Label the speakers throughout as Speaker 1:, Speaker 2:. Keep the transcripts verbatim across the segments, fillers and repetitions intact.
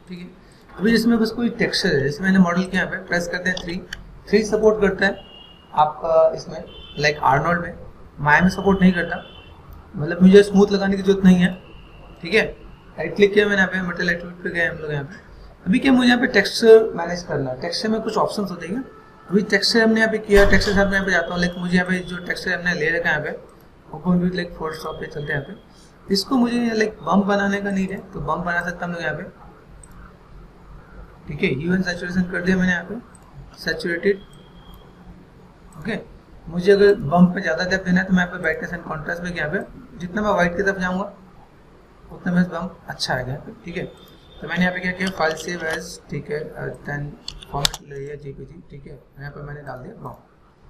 Speaker 1: ठीक है। अभी जिसमें बस कोई टेक्सचर है, जैसे मैंने मॉडल के यहाँ पे प्रेस करते हैं थ्री, थ्री सपोर्ट करता है आपका इसमें लाइक आर्नोल्ड में, माया में सपोर्ट नहीं करता, मतलब मुझे स्मूथ लगाने की जरूरत नहीं है, ठीक है। राइट क्लिक किया मैंने यहाँ पे, मटेरियल एट्रीब्यूट पे गए हम लोग यहाँ पे। अभी क्या मुझे यहाँ पे टेक्सचर मैनेज करना है, टेक्सचर में कुछ ऑप्शंस होते हैं। अभी टेक्सचर हमने यहाँ पे किया, टेक्सचर साथ में यहाँ पे जाता हूँ, लाइक मुझे यहाँ पे जो टेक्सचर हमने ले रखा है यहाँ पे ओपन विद लाइक फोटोशॉप पे चलते हैं यहाँ पे। इसको मुझे लाइक बम्प बनाने का नीड है, तो बम्प बना सकता हम लोग यहाँ पे, ठीक है। ह्यू एंड सैचुरेशन कर दिया मैंने यहाँ पे, सैचुरेटेड, ओके। मुझे अगर बम्प पे ज़्यादा डेप्थ देना है तो मैं यहाँ पे ब्राइटनेस एंड कॉन्ट्रास्ट में यहाँ पे जितना मैं व्हाइट की तरफ जाऊँगा उतना मेरा बम्प अच्छा आएगा यहाँ पे, ठीक है। तो मैंने यहाँ पे क्या किया, फाइल सेव एज, ठीक है, देन फॉर्मेट ले लिया जेपीजी, ठीक है। यहाँ पे मैंने डाल दिया बम्प,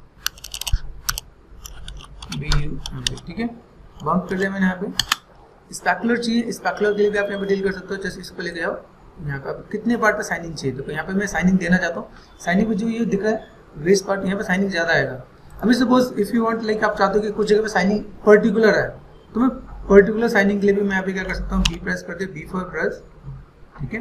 Speaker 1: बी यू, ठीक है, बम्प कर दिया मैंने यहाँ पे। स्पैकुलर चाहिए, स्पैकुलर के लिए भी आप यहाँ पे डील कर सकते हो, जैसे इसको लेके जाओ यहाँ पे। आप कितने पार्ट पे साइनिंग चाहिए, तो यहाँ पे मैं साइनिंग देना चाहता हूँ, साइनिंग पे जो ये दिख रहा है वेस्ट पार्ट, यहाँ पे साइनिंग ज़्यादा आएगा। अभी suppose if you want like आप चाहते हो कि कुछ जगह पे साइनिंग पर्टिकुलर है, तो मैं पर्टिकुलर साइनिंग के लिए भी मैं यहाँ पे क्या कर सकता हूँ, बी प्रेस करते बी फॉर ब्रश, ठीक है।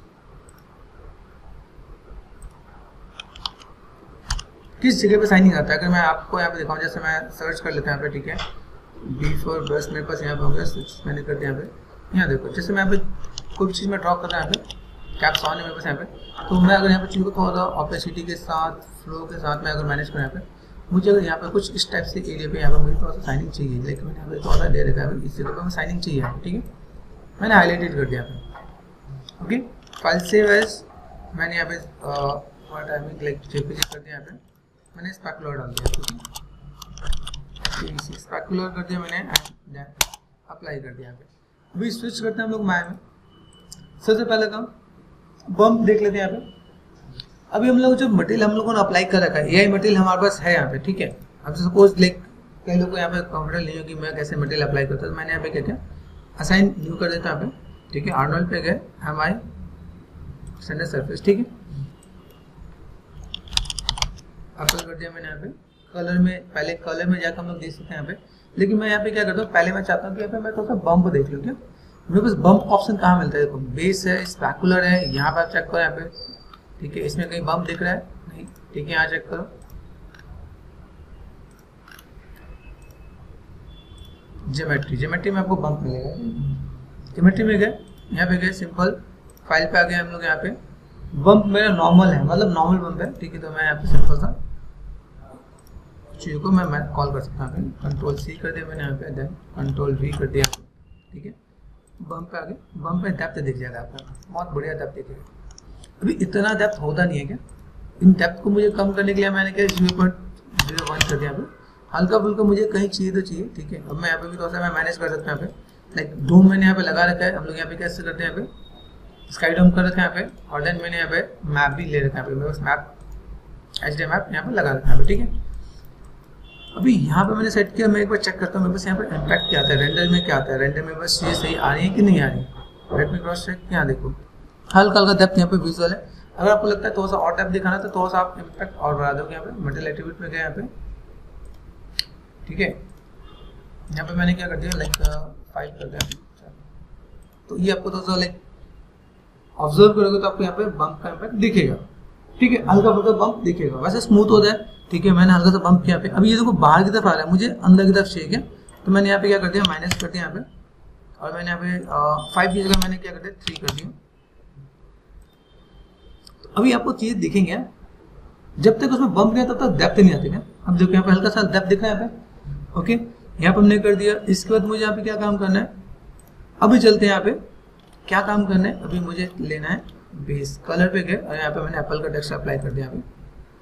Speaker 1: किस जगह पे साइनिंग आता है अगर मैं आपको यहाँ पे दिखाऊँ, जैसे मैं सर्च कर लेता हूँ यहाँ पे, ठीक है, बी फॉर ब्रश मेरे पास यहाँ पे हो गया, स्विच मैंने कर दिया यहाँ पे। यहाँ देखो जैसे मैं यहाँ पे कोई चीज़ में ड्रॉ कर रहा हूँ यहाँ पे, कैप्स ऑन है मेरे पास यहाँ पे, तो मैं अगर यहाँ पे चीज़ को थोड़ा सा ऑपेसिटी के साथ, फ्लो के साथ मैं अगर मैनेज करूँ यहाँ पे, मुझे अगर यहाँ पे कुछ इस टाइप से एरिया पे यहाँ पे मुझे थोड़ा सा साइनिंग चाहिए, लेकिन मैंने यहाँ पे थोड़ा सा दे रखा है, इस जगह पे मैं साइनिंग चाहिए यहाँ पे, ठीक है, मैंने हाईलाइटेड कर दिया यहाँ पे, ओके। फाइल सेव एज, मैंने यहाँ पे what I mean like JPG कर दिया यहाँ पे, मैंने स्पैकुलर डाल दिया, ठीक है, स्पैकुलर कर दिया मैंने एंड देन अप्लाई कर दिया यहाँ पे। अभी स्विच करते हैं हम लोग माया में। सबसे पहले काम बम्प देख लेते हैं यहाँ पे। अभी हम लोग जो मटेरियल हम लोगों ने अप्लाई कर रखा है, यही मटेरियल हमारे पास है यहाँ पे, ठीक है। अब सपोज लाइक कई लोगों को यहाँ पे कंफर्टेबल नहीं हो कि मैं कैसे मटेरियल अप्लाई करता हूँ, तो मैंने यहाँ पे क्या किया, असाइन न्यू कर देता यहाँ पे, ठीक है। आर्नोल्ड पे गए, एम आई सेंटर सरफेस, ठीक है, अप्लाई कर दिया मैंने यहाँ पे। कलर में पहले कलर में जाकर हम लोग देख सकते हैं यहाँ पे, लेकिन मैं यहाँ पे क्या करता हूँ, पहले मैं चाहता हूँ कि यहाँ पे मैं थोड़ा सा बम्प देख लूँ, क्या मेरे पास बम्प ऑप्शन कहाँ मिलता है, देखो बेस है, स्पैकुलर है, यहाँ पर चेक करो यहाँ पे, ठीक है, इसमें कहीं बम्प दिख रहा है नहीं, ठीक है, यहाँ चेक करो, ज्योमेट्री, ज्योमेट्री में आपको बम्प मिलेगा, ज्योमेट्री में गए, यहाँ पे गए, सिंपल फाइल पे आ गए हम लोग, यहाँ पे बम्प मेरा नॉर्मल है, मतलब नॉर्मल बम्प है, ठीक है। तो मैं यहाँ पे सिंपल सा चीज़ को मैं मैं कॉल कर सकता हूँ, कंट्रोल सी कर दिया मैंने यहाँ पे, देन कंट्रोल वी कर दिया, ठीक है। बम्प पे आ गए, बम्प पे डेप्थ दिख जाएगा आपका, बहुत बढ़िया डेप्थ दिखेगा। अभी इतना डेप्थ होता नहीं है क्या, इन डेप्थ को मुझे कम करने के लिए मैंने क्या जीरो पॉइंट जीरो वन कर दिया यहाँ पे, हल्का फुल्का मुझे कहीं चाहिए तो चाहिए, ठीक है। अब मैं यहाँ पे भी थोड़ा सा मैं मैनेज कर सकता हूँ यहाँ पे, लाइक डोम मैंने यहाँ पे लगा रखा है, हम लोग यहाँ पे कैसे करते हैं, यहाँ पे स्काई डोम कर रखा है यहाँ पे, और देन मैंने यहाँ पे मैप भी ले रखा है यहाँ पे, मेरे पास मैप एच डी मैप यहाँ पे लगा रखा है यहाँ पे, ठीक है। अभी यहाँ पे मैंने सेट किया, मैं एक बार चेक करता हूँ मेरे पास यहाँ पे इम्पैक्ट क्या आता है, रेंडर में क्या आता है, रेंडर में बस ये सही आ रही है कि नहीं आ रही है। लेट मी क्रॉस चेक, यहाँ देखो हल्का हल्का डेप्थ यहाँ पे विजुअल है। अगर आपको लगता है थोड़ा सा और डेप्थ दिखाना तो थोड़ा सा आप इम्पैक्ट और बढ़ा दोगे यहाँ पे, मटेरियल एट्रीब्यूट में गए यहाँ पे, ठीक है। यहाँ पे मैंने क्या कर दिया, लाइक फाइल कर दिया, तो ये आपको थोड़ा सा लाइक ऑब्जर्व करोगे तो आपको यहाँ पे बम्प का इम्पैक्ट दिखेगा, ठीक है, हल्का फुल्का बम्प दिखेगा, वैसे स्मूथ हो जाए, ठीक है। मैंने हल्का सा बम्प किया पे। अभी ये देखो बाहर की तरफ आ रहा है, मुझे अंदर की तरफ चाहिए क्या, तो मैंने यहाँ पे क्या कर दिया, माइनस कर दिया यहाँ पे, और मैंने यहाँ पे फाइव की जगह मैंने क्या कर दिया, थ्री कर दिया। तो अभी आपको चीज़ दिखेंगे, जब तक उसमें बम्प नहीं आता तब डेप्थ नहीं आती क्या। अब देखो यहाँ पे हल्का सा डेप्थ दिख रहा है यहाँ पे, ओके, यहाँ पे हमने कर दिया। इसके बाद मुझे यहाँ पे क्या काम करना है, अभी चलते हैं यहाँ पे क्या काम करना है। अभी मुझे लेना है बेस, कलर पे गए और यहाँ पे मैंने एप्पल का टेक्सचर अप्लाई कर दिया, यहाँ पे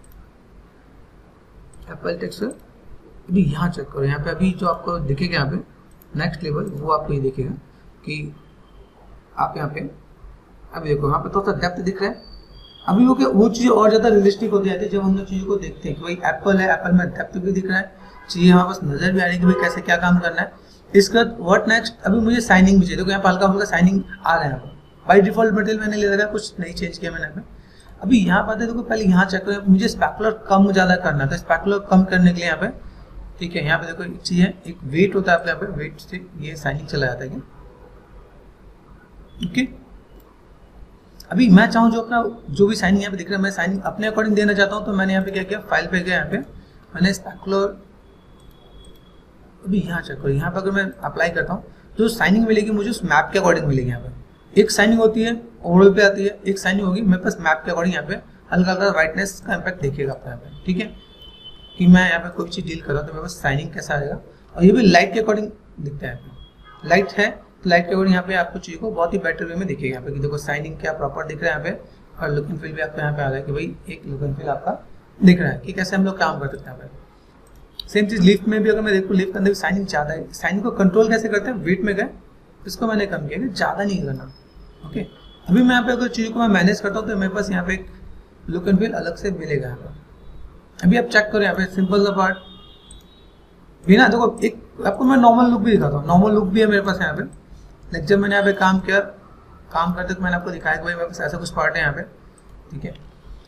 Speaker 1: एप्पल टेक्सचर। अभी यहाँ चेक करो, यहाँ पे अभी जो आपको दिखेगा यहाँ पे नेक्स्ट लेवल, वो आपको ये दिखेगा कि आप यहाँ पे अभी देखो यहाँ पे थोड़ा सा डेप्थ दिख रहा है। अभी वो क्या वो चीज़ और ज़्यादा रियलिस्टिक होती जाती है जब हम लोग चीज़ों को देखते हैं कि भाई एप्पल है, एप्पल में डेप्थ भी दिख रहा है, चीज़ें हमारे पास नजर भी आ रही है कि भाई कैसे क्या काम करना है। इसका व्हाट नेक्स्ट, अभी मुझे साइनिंग भी चाहिए। देखो यहाँ पे हल्का फुल्का साइनिंग आ रहा है, यहाँ पर बाई डिफॉल्ट मटेरियल मैंने ले रखा है, कुछ नहीं चेंज किया मैंने यहाँ पे। अभी यहाँ पर देखो पहले यहाँ चेक करो, मुझे स्पैकुलर कम ज़्यादा करना था, स्पैकुलर कम करने के लिए यहाँ पे, ठीक है, यहाँ पे देखो एक चीज़ है, एक वेट होता है यहाँ पे, वेट से ये साइनिंग चला जाता है क्या, ओके। अभी मैं चाहूँ जो अपना जो भी साइनिंग यहाँ पे दिख रहा है, मैं साइनिंग अपने अकॉर्डिंग देना चाहता हूँ, तो मैंने यहाँ पे क्या किया, फाइल पे गया, यहाँ पे मैंने स्पेकुलर, अभी यहाँ चेक करो, यहाँ पे अगर मैं अप्लाई करता हूँ तो साइनिंग मिलेगी मुझे उस मैप के अकॉर्डिंग मिलेगी। यहाँ पे एक साइनिंग होती है ओवरऑल पे आती है, एक साइनिंग होगी मेरे पास मैप के अकॉर्डिंग, यहाँ पे हल्का हल्का वाइटनेस का इम्पैक्ट देखिएगा आपको यहाँ पे, ठीक है, कि मैं यहाँ पे कोई चीज़ डील कर रहा हूँ तो मेरे पास साइनिंग कैसा आएगा। और ये भी लाइट के अकॉर्डिंग दिखता है, यहाँ पे लाइट है तो लाइट के अकॉर्डिंग यहाँ पे आपको चीज़ को बहुत ही बेटर वे में दिखेगा यहाँ पे, कि देखो साइनिंग क्या प्रॉपर दिख रहा है यहाँ पे, और लुक एंड फील भी आपको यहाँ पे आ रहा है कि भाई एक लुक एंड फील आपका दिख रहा है कि कैसे हम लोग काम कर सकते हैं यहाँ पे। सेम चीज़ लिफ्ट में भी अगर मैं देखूँ, लिफ्ट के अंदर भी साइनिंग ज़्यादा है, साइनिंग को कंट्रोल कैसे करते हैं, वेट में गए इसको मैंने कम किया कि ज़्यादा नहीं करना। ओके, अभी मैं यहाँ पे अगर चीज़ों को मैं मैनेज करता हूँ तो मेरे पास यहाँ पे एक लुक एंड फील अलग से मिलेगा यहाँ पे। अभी आप चेक करो यहाँ पे सिंपल सा पार्ट भी ना, देखो एक आपको मैं नॉर्मल लुक भी दिखाता हूँ, नॉर्मल लुक भी है मेरे पास यहाँ पे। लाइक जब मैंने यहाँ पे काम किया, काम करते तो मैंने आपको दिखाया कि भाई मेरे पास ऐसा कुछ पार्ट है यहाँ पे, ठीक है।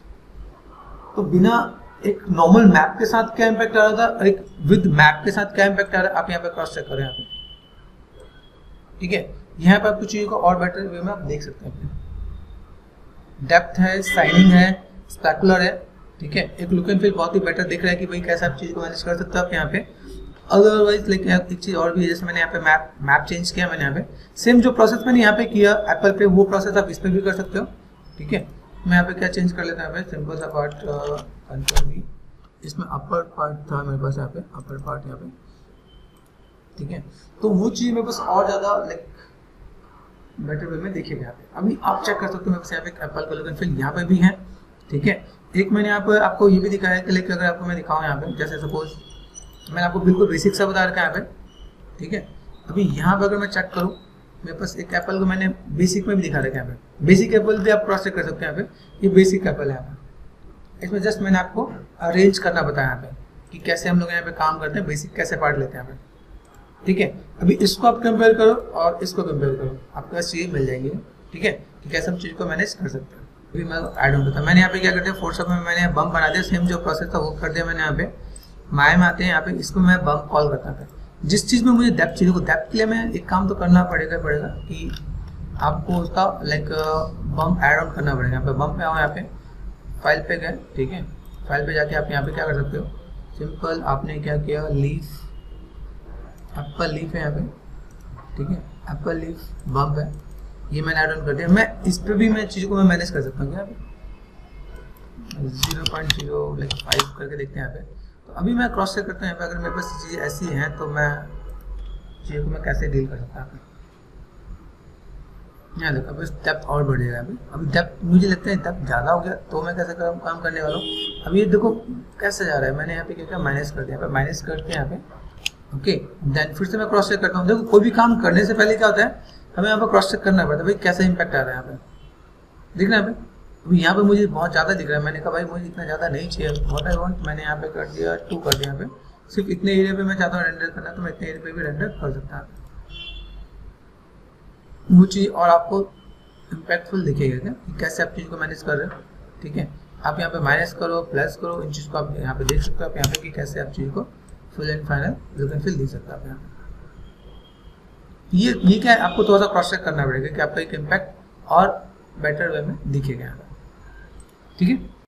Speaker 1: तो बिना एक नॉर्मल मैप के साथ क्या इम्पैक्ट आ रहा था और एक विद मैप के साथ क्या इम्पैक्ट आ रहा है, आप यहाँ पे क्रॉस चेक करें यहाँ पे, ठीक है। यहाँ पे आपको चीज़ों को और बेटर वे में आप देख सकते हैं, डेप्थ है, साइनिंग है, स्पेकुलर है, ठीक है। एक लुक एंड फील बहुत ही बेटर दिख रहा है कि भाई कैसे आप चीज़ को मैनेज कर सकते हो आप यहाँ पे। अदरवाइज लाइक एक चीज़ और भी है, जैसे मैंने यहाँ पे मैप मैप चेंज किया, मैंने यहाँ पे सेम जो प्रोसेस मैंने यहाँ पे किया एप्पल पे, वो प्रोसेस आप इस पर भी कर सकते हो, ठीक है। मैं यहाँ पे क्या चेंज कर लेता हूँ, यहाँ पे सिंपल सा पार्ट कंट्रोल भी, इसमें अपर पार्ट था मेरे पास यहाँ पे, अपर पार्ट यहाँ पे, ठीक है। तो वो चीज़ मेरे पास और ज़्यादा लाइक बेटर वे में देखिएगा यहाँ पे। अभी आप चेक कर सकते हो मेरे पास यहाँ पे एप्पल का लुक एंड फील यहाँ पे भी है, ठीक है। एक मैंने यहाँ पे आपको ये भी दिखाया है कि लाइक अगर आपको मैं दिखाऊँ यहाँ पे, जैसे सपोज मैंने आपको बिल्कुल बेसिक सा बता रखा है यहाँ पे, ठीक है। अभी यहाँ पे अगर मैं चेक करूँ, मेरे पास एक एप्पल को मैंने बेसिक में भी दिखा रखा है यहाँ पे, बेसिक एप्पल भी आप क्रॉस चेक कर सकते हैं यहाँ पे। ये बेसिक एप्पल है यहाँ पे, इसमें जस्ट मैंने आपको अरेंज करना बताया यहाँ पे कि कैसे हम लोग यहाँ पे काम करते हैं, बेसिक कैसे पार्ट लेते हैं यहाँ पे, ठीक है। अभी इसको आप कंपेयर करो और इसको कंपेयर करो, आपके पास चीज़ मिल जाएंगी, ठीक है, कि कैसे हम चीज़ को मैनेज कर सकते हैं। अभी मैं ऐड ऑन करता हूँ, मैंने यहाँ पे क्या करते हैं, फोर्सअप में मैंने बम बना दिया, सेम जो प्रोसेस था वो कर दिया मैंने यहाँ पे। माए में आते हैं यहाँ पे, इसको मैं बम कॉल करता था। जिस चीज़ में मुझे डेप्थ चाहिए, को डेप्थ के लिए मैं एक काम तो करना पड़ेगा पड़ेगा कि आपको उसका लाइक बम ऐड ऑन करना पड़ेगा। यहाँ पे बम पे आओ, यहाँ पे फाइल पे गए, ठीक है। फाइल पे जाके आप यहाँ पे क्या कर सकते हो, सिंपल आपने क्या किया, लीफ, एप्पल लीफ है यहाँ पे, ठीक है, एप्पल लीफ बम्प है, ये मैंने ऐड ऑन कर दिया। मैं इस पर भी मैं चीज़ों को मैं मैनेज कर सकता हूँ क्या, zero point zero like five करके देखते हैं यहाँ पे। तो अभी मैं क्रॉस चेक करता हूँ यहाँ पे, अगर मेरे पास चीज़ें ऐसी हैं तो मैं चीज़ों को मैं कैसे डील कर सकता हूँ। यहाँ देखो अभी डेप्थ और बढ़ जाएगा। अभी अभी डेप्थ मुझे लगता है डेप्थ ज़्यादा हो गया, तो मैं कैसे काम काम करने वाला हूँ। अभी ये देखो कैसे जा रहा है, मैंने यहाँ पे क्या क्या माइनस कर दिया, यहाँ पे माइनस करके यहाँ पे, ओके। देन फिर से मैं क्रॉस चेक करता हूँ। देखो कोई भी काम करने से पहले क्या होता है, हमें यहाँ पर क्रॉस चेक करना पड़ता है, भाई कैसा इंपैक्ट आ रहा है यहाँ पे, दिख रहा है भाई। अभी यहाँ पे मुझे बहुत ज़्यादा दिख रहा है, मैंने कहा भाई मुझे इतना ज़्यादा नहीं चाहिए, व्हाट आई वांट, मैंने यहाँ पे कर दिया टू कर दिया। यहाँ पे सिर्फ इतने एरिया पे मैं चाहता हूँ रेंडर करना, तो मैं इतने एरिया पे भी रेंडर कर सकता हूँ। वो चीज़ और आपको इम्पैक्टफुल दिखेगा क्या, कि कैसे आप चीज़ को मैनेज कर रहे हो, ठीक है। आप यहाँ पे माइनस करो, प्लस करो, इन चीज़ को आप यहाँ पे देख सकते हो आप यहाँ पे कि कैसे आप चीज़ को full and final look and feel दे सकते हो आप यहाँ पे। ये ये क्या है, आपको थोड़ा सा क्रॉस चेक करना पड़ेगा कि आपका एक इम्पैक्ट और बेटर वे में दिखेगा यहाँ पे, ठीक है।